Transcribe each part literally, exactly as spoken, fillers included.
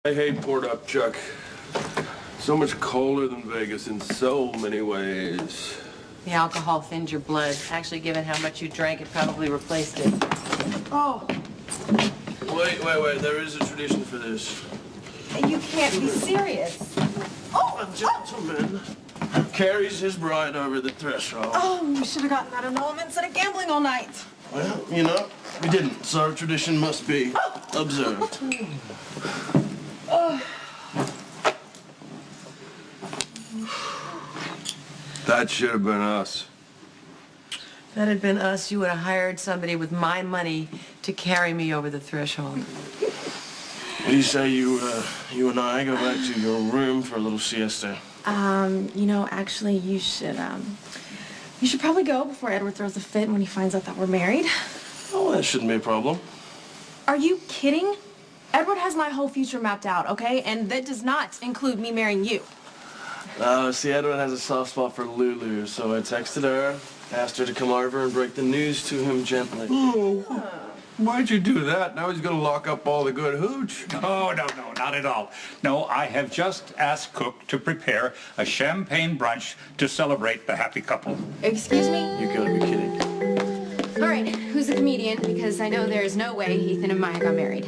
I hate Port Up, Chuck. So much colder than Vegas in so many ways. The alcohol thinned your blood. Actually, given how much you drank, it probably replaced it. Oh. Wait, wait, wait. There is a tradition for this. You can't be serious. Oh, a gentleman carries his bride over the threshold. Oh, we should have gotten that annulment instead of gambling all night. Well, you know, we didn't, so our tradition must be observed. Oh. That should have been us. If that had been us, you would have hired somebody with my money to carry me over the threshold. What do you say you, uh, you and I go back to your room for a little siesta? Um, you know, actually, you should, um, you should probably go before Edward throws a fit when he finds out that we're married. Oh, that shouldn't be a problem. Are you kidding? Edward has my whole future mapped out, okay? And that does not include me marrying you. Uh, see, Edward has a soft spot for Lulu, so I texted her, asked her to come over and break the news to him gently. Oh, why'd you do that? Now he's gonna lock up all the good hooch. No, no, no, not at all. No, I have just asked Cook to prepare a champagne brunch to celebrate the happy couple. Excuse me? You gotta be kidding. All right, who's the comedian? Because I know there is no way Ethan and Maya got married.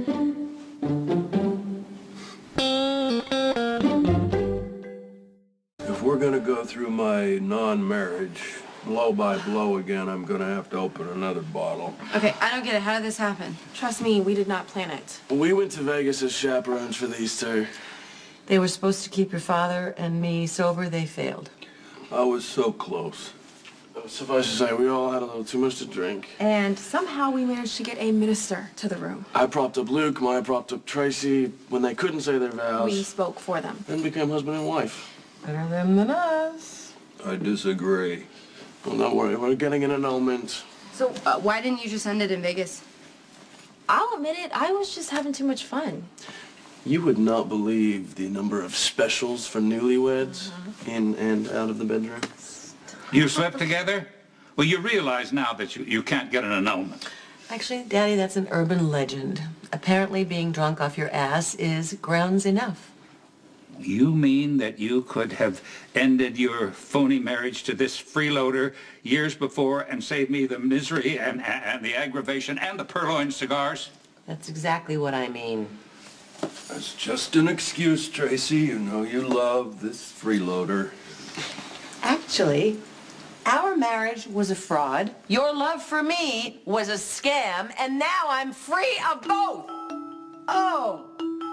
If we're gonna go through my non-marriage blow by blow again, I'm gonna have to open another bottle. Okay, I don't get it. How did this happen? Trust me, we did not plan it. We went to Vegas as chaperones for these two. They were supposed to keep your father and me sober. They failed. I was so close. Suffice to say, we all had a little too much to drink. And somehow we managed to get a minister to the room. I propped up Luke, Maya propped up Tracy when they couldn't say their vows. We spoke for them. Then became husband and wife. Better them than us. I disagree. Well, don't worry, we're getting an annulment. So uh, why didn't you just end it in Vegas? I'll admit it, I was just having too much fun. You would not believe the number of specials for newlyweds mm-hmm. in and out of the bedroom. You slept together? Well, you realize now that you, you can't get an annulment. Actually, Daddy, that's an urban legend. Apparently being drunk off your ass is grounds enough. You mean that you could have ended your phony marriage to this freeloader years before and saved me the misery and, and the aggravation and the purloined cigars? That's exactly what I mean. That's just an excuse, Tracy. You know you love this freeloader. Actually, our marriage was a fraud. Your love for me was a scam, and now I'm free of both. Oh.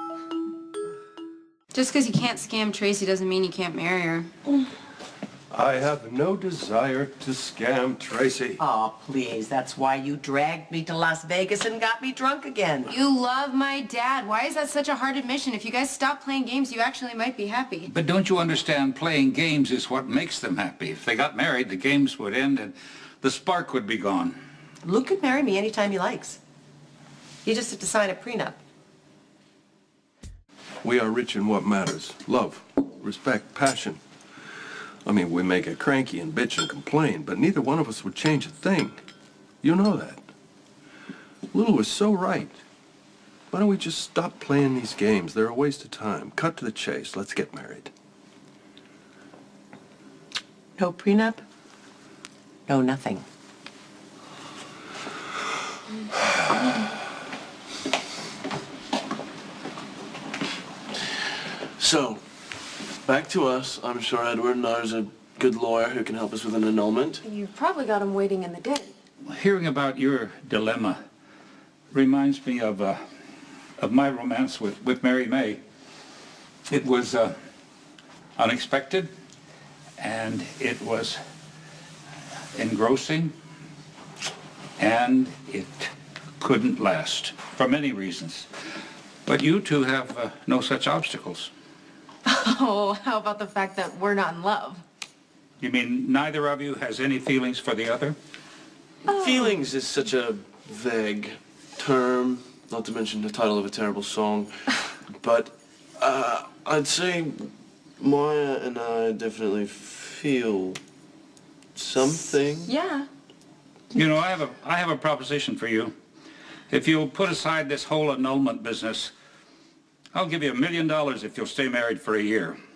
Just because you can't scam Tracy doesn't mean you can't marry her. I have no desire to scam Tracy. Oh, please. That's why you dragged me to Las Vegas and got me drunk again. You love my dad. Why is that such a hard admission? If you guys stop playing games, you actually might be happy. But don't you understand, playing games is what makes them happy. If they got married, the games would end and the spark would be gone. Luke can marry me anytime he likes. He just has to sign a prenup. We are rich in what matters. Love, respect, passion. I mean, we may get cranky and bitch and complain, but neither one of us would change a thing. You know that. Lulu was so right. Why don't we just stop playing these games? They're a waste of time. Cut to the chase. Let's get married. No prenup? No nothing. So, back to us. I'm sure Edward knows a good lawyer who can help us with an annulment. You've probably got him waiting in the den. Hearing about your dilemma reminds me of uh, of my romance with, with Mary May. It was uh, unexpected, and it was engrossing, and it couldn't last for many reasons. But you two have uh, no such obstacles. Oh, how about the fact that we're not in love? You mean neither of you has any feelings for the other? Oh. Feelings is such a vague term, not to mention the title of a terrible song. But uh, I'd say Maya and I definitely feel something. Yeah. You know, I have a I have a proposition for you. If you'll put aside this whole annulment business, I'll give you a million dollars if you'll stay married for a year.